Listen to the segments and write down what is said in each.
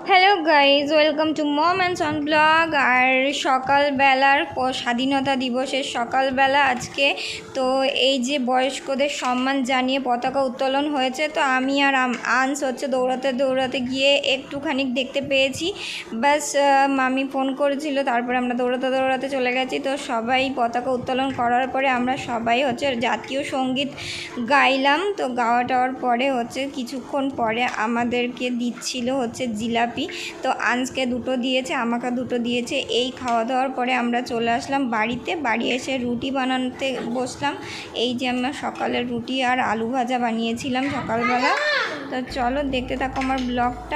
Hello guys, welcome to mom and son blog. আর সকালবেলার স্বাধীনতা দিবসের সকালবেলা আজকে তো এই যে বয়স্কদের সম্মান জানিয়ে পতাকা উত্তোলন হয়েছে। তো আমি আর আনস হচ্ছে দৌড়াতে দৌড়াতে গিয়ে একটুখানি দেখতে পেয়েছি, ব্যাস মামি ফোন করেছিল, তারপরে আমরা দৌড়াতে দৌড়াতে চলে গেছি। তো সবাই পতাকা উত্তোলন করার পরে আমরা সবাই হচ্ছে জাতীয় সঙ্গীত গাইলাম। তো গাওয়া টাওয়ার পরে হচ্ছে কিছুক্ষণ পরে আমাদেরকে দিচ্ছিল হচ্ছে জিলাপি। তো আনসকে দুটো দিয়েছে, আমাকে দুটো দিয়েছে। এই খাওয়া দাওয়ার পরে আমরা চলে আসলাম বাড়িতে। বাড়ি এসে রুটি বানাতে বসলাম। এই যে আমরা সকালের রুটি আর আলু ভাজা বানিয়েছিলাম সকালবেলা। তো চলো দেখতে থাকো আমার ব্লগটা।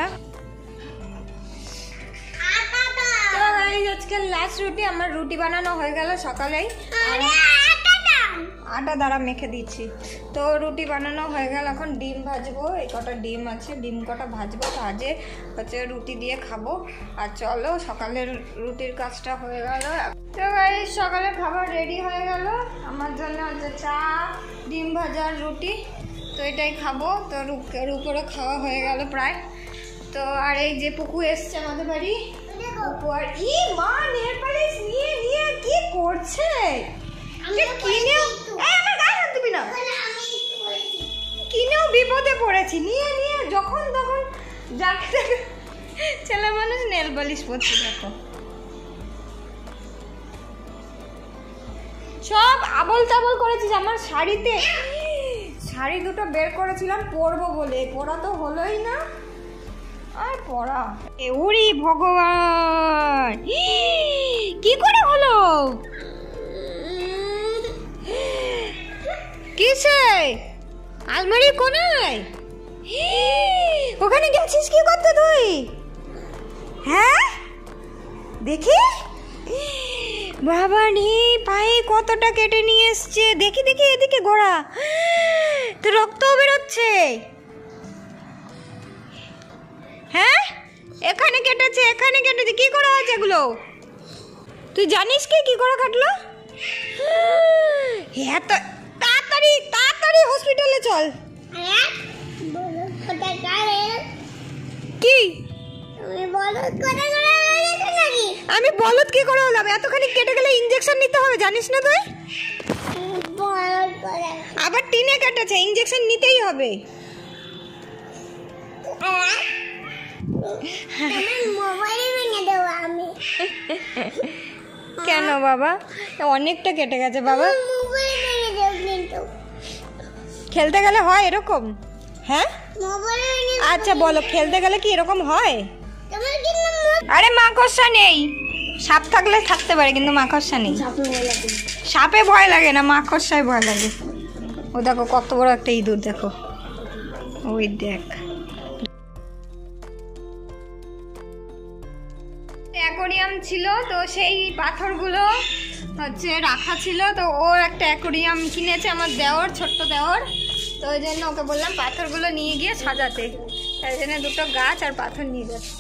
আজকে লাস্ট রুটি, আমার রুটি বানানো হয়ে গেল সকালেই। আটা দ্বারা মেখে দিচ্ছি। তো রুটি বানানো হয়ে গেল, এখন ডিম ভাজবো। এই কটা ডিম আছে, ডিম কটা ভাজবো, ভাজে হচ্ছে রুটি দিয়ে খাবো। আর চলো সকালের রুটির কাজটা হয়ে গেল। তো গাইস সকালের খাবার রেডি হয়ে গেল। আমার জন্য হচ্ছে চা, ডিম ভাজার রুটি। তো এটাই খাবো। তো উপরে খাওয়া হয়ে গেল প্রায়। তো আর এই যে পুকু এসছে আমাদের বাড়ি। পুকু আর মা নেল পালিশ নিয়ে নিয়ে কি করছে? কিনেও বিপদে পড়েছি, নিয়ে নিয়ে যখন তখন যাকে ছেলে মানুষ নেল পালিশ পরছে। দেখো সব আবল তাবল করেছিস আমার শাড়িতে। শাড়ি দুটো বের করেছিলাম পরবো বলে, পরা তো হলোই না। আর পরা ওরে ভগবান, কি করে হলো? কিসে? আলমারির কোনায়? ওখানে গেছিস কি করতে তুই? হ্যাঁ দেখি, বাবা রে পায়ে কতটা কেটে নিয়ে এসছে। দেখি দেখি, এদিকে গোড়া তো রক্তও বেরোচ্ছে। হ্যাঁ এখানে কেটেছে, এখানে কেটেছে। কি করে হয়েছে এগুলো? তুই জানিস কি করে কাটলো? হ্যাঁ তো তাড়াতাড়ি তাড়াতাড়ি হসপিটালে চল। কি আমি বলদ কি করে হলাম? এতখানি কেটে গেলে ইঞ্জেকশন নিতে হবে, জানিস না তুই? আবার টিনে কেটেছে, ইঞ্জেকশন নিতেই হবে। কেন বাবা? অনেকটা কেটে গেছে বাবা। খেলতে গেলে হয় এরকম? হ্যাঁ আচ্ছা বলো, খেলতে গেলে কি এরকম হয়? আরে মাকড়সা নেই, সাপ থাকলে থাকতে পারে কিন্তু মাকড়সা নেই। সাপে ভয় লাগে না, মাকড়সায় ভয় লাগে। ও দেখো কত বড় একটা ইঁদুর, দেখো ওই দেখ। অ্যাকোরিয়াম ছিল, তো সেই পাথরগুলো হচ্ছে রাখা ছিল। তো ও একটা অ্যাকোরিয়াম কিনেছে আমার দেওর, ছোট্ট দেওর। তো ওই জন্য ওকে বললাম পাথরগুলো নিয়ে গিয়ে সাজাতে। তাই জন্য দুটো গাছ আর পাথর নিয়ে যাচ্ছে।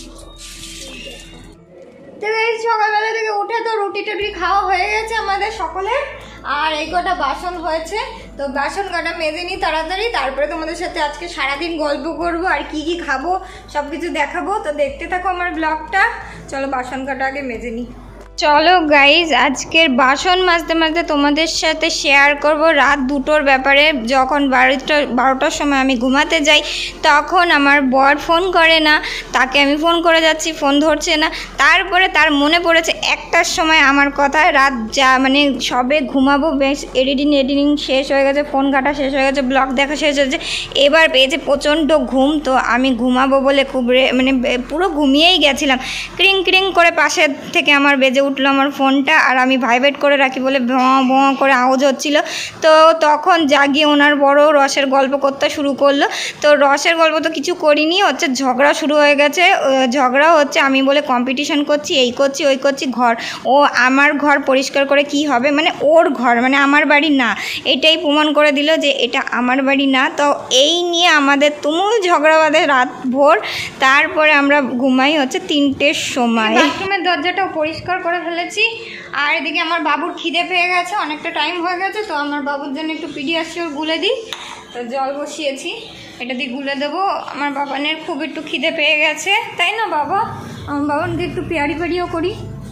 তো এই সকালবেলা থেকে উঠে তো রুটি টুটি খাওয়া হয়ে গেছে আমাদের সকলের। আর এই কটা বাসন হয়েছে, তো বাসন কটা মেজে নিই তাড়াতাড়ি। তারপরে তোমাদের সাথে আজকে সারাদিন গল্প করব আর কি কি খাবো সব কিছু দেখাবো। তো দেখতে থাকো আমার ব্লগটা। চলো বাসন কটা আগে মেজে নিই। চলো গাইজ, আজকের বাসন মাজতে মাজতে তোমাদের সাথে শেয়ার করব রাত 2টোর ব্যাপারে। যখন 12টার সময় আমি ঘুমাতে যাই, তখন আমার বর ফোন করে না, তাকে আমি ফোন করে যাচ্ছি, ফোন ধরছে না। তারপরে তার মনে পড়েছে 1টার সময় আমার কথা। রাত মানে সবে ঘুমাবো, বেশ এডিটিং শেষ হয়ে গেছে, ফোন ঘাটা শেষ হয়ে গেছে, ব্লগ দেখা শেষ হয়েছে, এবার পেয়েছে প্রচণ্ড ঘুম। তো আমি ঘুমাবো বলে খুব মানে পুরো ঘুমিয়েই গেছিলাম। ক্রিং ক্রিং করে পাশে থেকে আমার বেজে উঠলো আমার ফোনটা, আর আমি ভাইব্রেট করে রাখি বলে ভোঁ ভোঁ করে আওয়াজ হচ্ছিল। তো তখন জাগিয়ে ওনার বড় রসের গল্প করতে শুরু করলো। তো রসের গল্প তো কিছু করিনি, হচ্ছে ঝগড়া শুরু হয়ে গেছে। ঝগড়া হচ্ছে আমি বলে কম্পিটিশন করছি, এই করছি ওই করছি। ঘর ও আমার ঘর পরিষ্কার করে কি হবে, মানে ওর ঘর মানে আমার বাড়ি না, এটাই প্রমাণ করে দিল যে এটা আমার বাড়ি না। তো এই নিয়ে আমাদের তুমুল ঝগড়া বাঁধে রাত ভোর। তারপরে আমরা ঘুমাই হচ্ছে 3টের সময়। বাথরুমের দরজাটাও পরিষ্কার করে ফেলেছি। আর এদিকে আমার বাবুর খিদে পেয়ে গেছে, অনেকটা টাইম হয়ে গেছে। তো আমার বাবুর জন্য একটু পিডিয়াশিওর গুলে দিই। তো জল বসিয়েছি। এটা দিয়ে গুলে দেবো। আমার বাবানের খুব একটু খিদে পেয়ে গেছে, তাই না বাবা? আমার বাবানকে একটু পেয়ারি পেয়ারিও করি।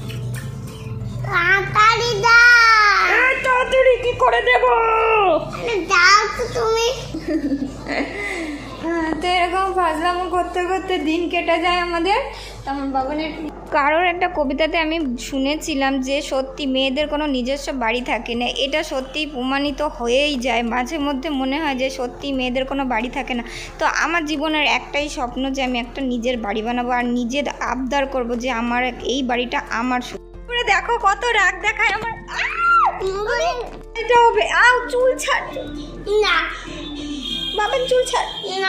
তাড়াতাড়ি কি করে দেবো? তুমি তো এরকম ফাজলামো করতে করতে দিন কেটে যায় আমাদের। আমার বাবানের কারোর একটা কবিতাতে আমি শুনেছিলাম যে সত্যি মেয়েদের কোনো নিজস্ব বাড়ি থাকে না। এটা সত্যি প্রমাণিত হয়েই যায়। মাঝে মধ্যে মনে হয় যে সত্যি মেয়েদের কোনো বাড়ি থাকে না। তো আমার জীবনের একটাই স্বপ্ন যে আমি একটা নিজের বাড়ি বানাবো আর নিজের আবদার করব যে আমার এই বাড়িটা আমার। দেখো কত রাগ দেখায় আমার। এটা হবে। চুল ছাড় না বাবান, চুল ছাড় না।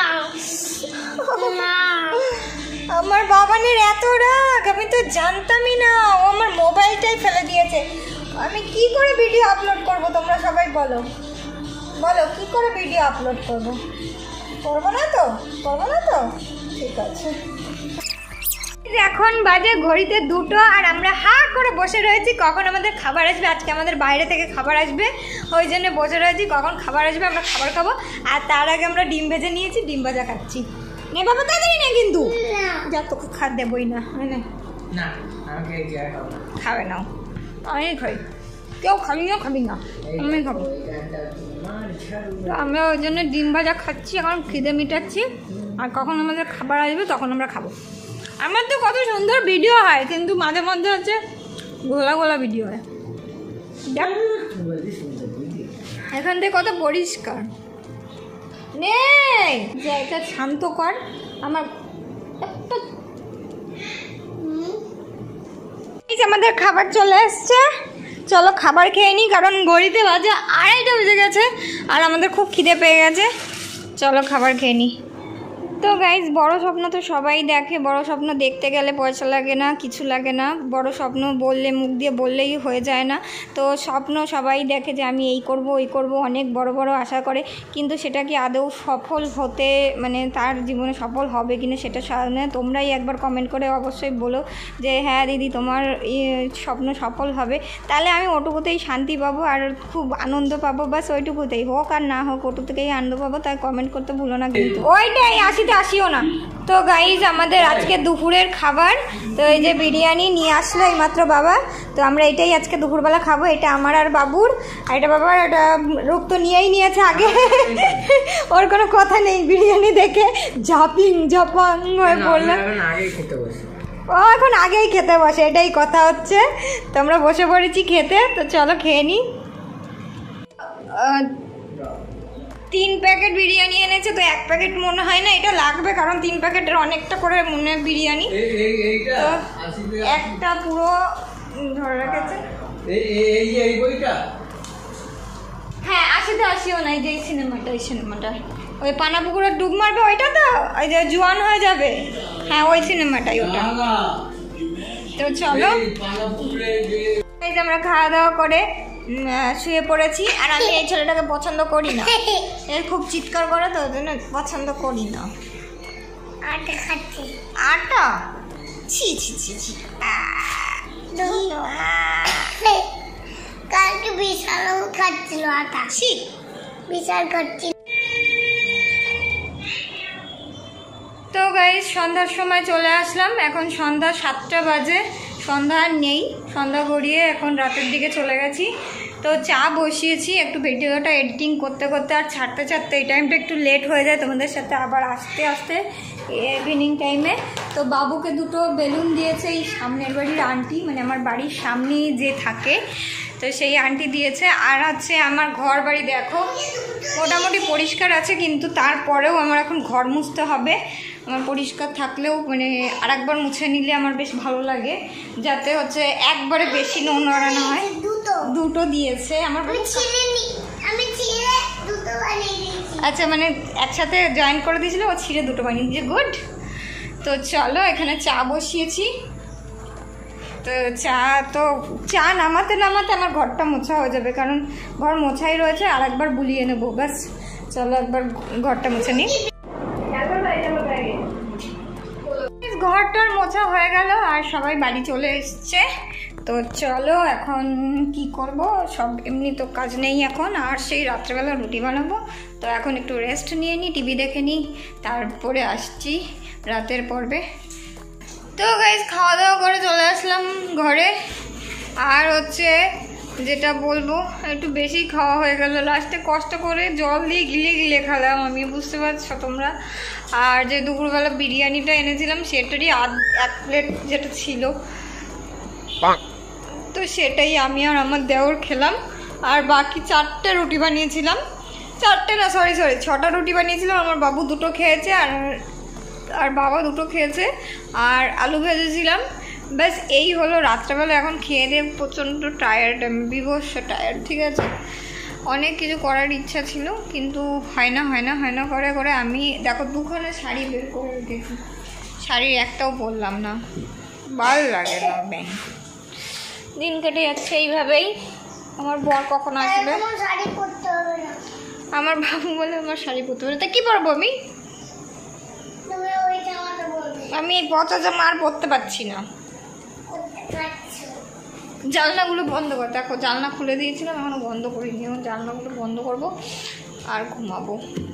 আমার বাবানের এত রাগ, আমি তো জানতামই না। ও আমার মোবাইলটাই ফেলে দিয়েছে। আমি কি করে ভিডিও আপলোড করব? তোমরা সবাই বলো বলো কি করে ভিডিও আপলোড করব? করবো না তো? করবো না তো? ঠিক আছে। এখন বাজে ঘড়িতে 2টো আর আমরা হা করে বসে রয়েছি কখন আমাদের খাবার আসবে। আজকে আমাদের বাইরে থেকে খাবার আসবে, ওই জন্য বসে রয়েছি কখন খাবার আসবে আমরা খাবার খাবো। আর তার আগে আমরা ডিম ভেজে নিয়েছি, ডিম ভাজা খাচ্ছি। নে বাবা তাড়াতাড়ি না, কিন্তু যা তোকে খাদ দেবই না। খাবে নাও, আমি খাই। কেউ খাবি না, খাবি না, আমি খাবো। আমরা ওই জন্য ডিম ভাজা খাচ্ছি, এখন খিদে মিটাচ্ছি। আর কখন আমাদের খাবার আসবে তখন আমরা খাবো। আমার তো কত সুন্দর ভিডিও হয়, কিন্তু মাঝে মধ্যে হচ্ছে গোলা গোলা ভিডিও হয়। এখান থেকে কত পরিষ্কার নেই যে এটা শান্ত কর। আমার আমাদের খাবার চলে এসছে, চলো খাবার খেয়ে নিই, কারণ ঘড়িতে বাজে 2:30 বেজে গেছে আর আমাদের খুব খিদে পেয়ে গেছে। চলো খাবার খেয়ে নিই। তো গাইজ, বড় স্বপ্ন তো সবাই দেখে। বড় স্বপ্ন দেখতে গেলে পয়সা লাগে না, কিছু লাগে না। বড় স্বপ্ন বললে, মুখ দিয়ে বললেই হয়ে যায় না। তো স্বপ্ন সবাই দেখে যে আমি এই করব ওই করব, অনেক বড় বড় আশা করে, কিন্তু সেটা কি আদৌ সফল হতে, মানে তার জীবনে সফল হবে কিনা সেটা সামনে তোমরাই একবার কমেন্ট করে অবশ্যই বলো যে হ্যাঁ দিদি তোমার স্বপ্ন সফল হবে। তাহলে আমি ওটুকুতেই শান্তি পাবো আর খুব আনন্দ পাবো। বাস ওইটুকুতেই হোক আর না হোক, ওটুকুতেই আনন্দ পাবো। তাই কমেন্ট করতে ভুলো না কিন্তু। ওইটাই আসিও না। তো গাইজ, আমাদের আজকে দুপুরের খাবার তো এই যে বিরিয়ানি নিয়ে আসলো এইমাত্র বাবা। তো আমরা এটাই আজকে দুপুরবেলা খাবো। এটা আমার আর বাবুর। আর এটা বাবার, এটা রূপ তো নিয়েই নিয়েছে আগে, ওর কোনো কথা নেই। বিরিয়ানি দেখে ঝাপাং হয়ে পড়লো। ও এখন আগেই খেতে বসে, এটাই কথা হচ্ছে। তো আমরা বসে পড়েছি খেতে। তো চলো খেয়ে নিই। 3 প্যাকেট বিরিয়ানি এনেছে, তো 1 প্যাকেট মনে হয় না এটা লাগবে, কারণ 3 প্যাকেটের অনেকটা করে মনে বিরিয়ানি। তো একটা পুরো ধরে রেখেছে। হ্যাঁ, আসিও না। যে সিনেমাটা ওই পানাপুকুরে ডুব মারবে ওইটা, তো ওই যে জোয়ান হয়ে যাবে। হ্যাঁ, ওই সিনেমাটাই ওটা। তো চলো, এই যে আমরা খাওয়া দাওয়া করে শুয়ে পড়েছি। আর আমি এই ছেলেটাকে পছন্দ করি না, এর খুব চিৎকার করে, তো ওই জন্য পছন্দ করি না। আটা খাচ্ছি। আটা? ছি ছি ছি ছি। কালকে বিশাল খাচ্ছিল আটা। ছি, বিশাল খাচ্ছিল। তো গাইস, সন্ধ্যার সময় চলে আসলাম। এখন সন্ধ্যা 7টা বাজে। সন্ধ্যা আর নেই, সন্ধ্যা গড়িয়ে এখন রাতের দিকে চলে গেছি। তো চা বসিয়েছি, একটু ভিডিওটা এডিটিং করতে করতে আর ছাড়তে এই টাইমটা একটু লেট হয়ে যায় তোমাদের সাথে আবার আসতে ইভিনিং টাইমে। তো বাবুকে 2টো বেলুন দিয়েছে এই সামনের বাড়ির আন্টি, মানে আমার বাড়ির সামনেই যে থাকে, তো সেই আন্টি দিয়েছে। আর হচ্ছে আমার ঘর বাড়ি দেখো মোটামুটি পরিষ্কার আছে, কিন্তু তারপরেও আমার এখন ঘর মুছতে হবে। আমার পরিষ্কার থাকলেও মানে আরেকবার মুছে নিলে আমার বেশ ভালো লাগে, যাতে হচ্ছে একবারে বেশি নোংরা না হয়। 2টো দিয়েছে আমার। আচ্ছা, মানে একসাথে জয়েন করে দিয়েছিল, ও ছিঁড়ে 2টো বানিয়ে দিয়েছে। গুড। তো চলো, এখানে চা বসিয়েছি। তো চা নামাতে আমার ঘরটা মোছা হয়ে যাবে, কারণ ঘর মোছাই রয়েছে। আর একবার বুলিয়ে নেবো, ব্যাস। চলো একবার ঘরটা মুছে নিই। ঘরটার মোছা হয়ে গেল আর সবাই বাড়ি চলে এসছে। তো চলো এখন কি করব, সব এমনি তো কাজ নেই এখন, আর সেই রাত্রেবেলা রুটি বানাবো। তো এখন একটু রেস্ট নিয়ে নিই, টিভি দেখে নিই, তারপরে আসছি রাতের পর্বে। তো গাইজ খাওয়া দাওয়া করে চলে আসলাম ঘরে। আর হচ্ছে যেটা বলবো, একটু বেশি খাওয়া হয়ে গেল, লাস্টে কষ্ট করে জল দিয়ে গিলে গিলে খেলাম আমি, বুঝতে পারছো তোমরা। আর যে দুপুরবেলা বিরিয়ানিটা এনেছিলাম সেটারই এক প্লেট যেটা ছিল, তো সেটাই আমি আর আমার দেওর খেলাম। আর বাকি 4টে রুটি বানিয়েছিলাম, 4টে না সরি 6টা রুটি বানিয়েছিলাম। আমার বাবু 2টো খেয়েছে, আর বাবা 2টো খেয়েছে, আর আলু ভেজেছিলাম। ব্যাস এই হলো রাত্রেবেলা। এখন খেয়ে দিয়ে প্রচণ্ড টায়ার্ড, আমি বিভৎস টায়ার্ড, ঠিক আছে। অনেক কিছু করার ইচ্ছা ছিল কিন্তু হয় না করে করে আমি দেখো 2খানা শাড়ি বের করে রেখেছি, শাড়ির একটাও পরলাম না, ভালো লাগে না। ব্যাং দিন কেটে যাচ্ছে এইভাবেই। আমার বর কখন আসবে? আমার বাবু বলে আমার শাড়ি পরতে হবে, তা কি পরবো আমি? আমি এই পচা জামা আর পরতে পারছি না। জানলাগুলো বন্ধ কর, দেখো জানলা খুলে দিয়েছিলাম, এখনো বন্ধ করিনি। এখন জানলাগুলো বন্ধ করব আর ঘুমাবো।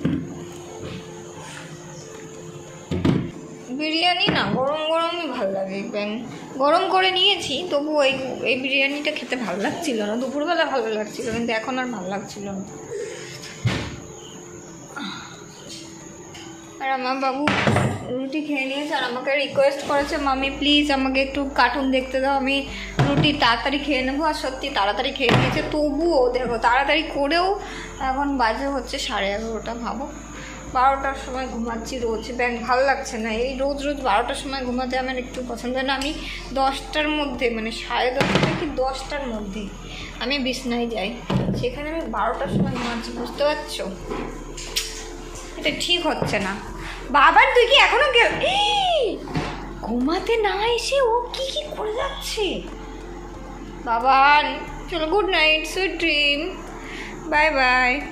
বিরিয়ানি না গরম গরমই ভালো লাগে, গরম করে নিয়েছি তবু এই বিরিয়ানিটা খেতে ভালো লাগছিল না। দুপুরবেলা ভালো লাগছিল কিন্তু এখন আর ভালো লাগছিল না। আর আমার বাবু রুটি খেয়ে নিয়েছে আর আমাকে রিকোয়েস্ট করেছে, মামি প্লিজ আমাকে একটু কার্টুন দেখতে দাও, আমি রুটি তাড়াতাড়ি খেয়ে নেবো। আর সত্যি তাড়াতাড়ি খেয়ে নিয়েছে, তবুও দেখো তাড়াতাড়ি করেও এখন বাজে হচ্ছে 11:30। ভাবো 12টার সময় ঘুমাচ্ছি রোজ, ভালো লাগছে না। এই রোজ 12টার সময় ঘুমাতে আমার একটু পছন্দ না। আমি 10টার মধ্যে, মানে 10:30 কি 10টার মধ্যে আমি বিছনায় যাই, সেখানে আমি 12টার সময় ঘুমাচ্ছি, বুঝতে পারছো? এটা ঠিক হচ্ছে না। বাবার তুই কি এখনো ঘুমাতে না এসে ও কি করে যাচ্ছে? বাবা চলো, good night, sweet dream, bye by.